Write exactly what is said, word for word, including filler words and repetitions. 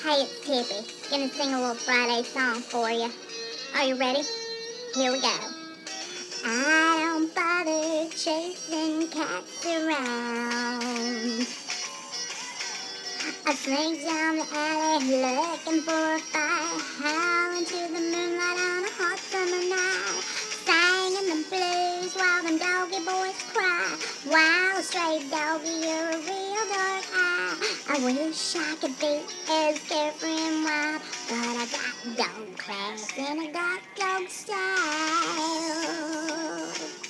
Hey, it's Tippi. Gonna sing a little Friday song for you. Are you ready? Here we go. I don't bother chasing cats around. I slink down the alley looking for a fight, howling to the moonlight on a hot summer night, singing the blues while them doggy boys cry. Wow, stray doggy, you're a real dark eye. I wish I could be as carefree and wild, but I got dog class and I got dog style.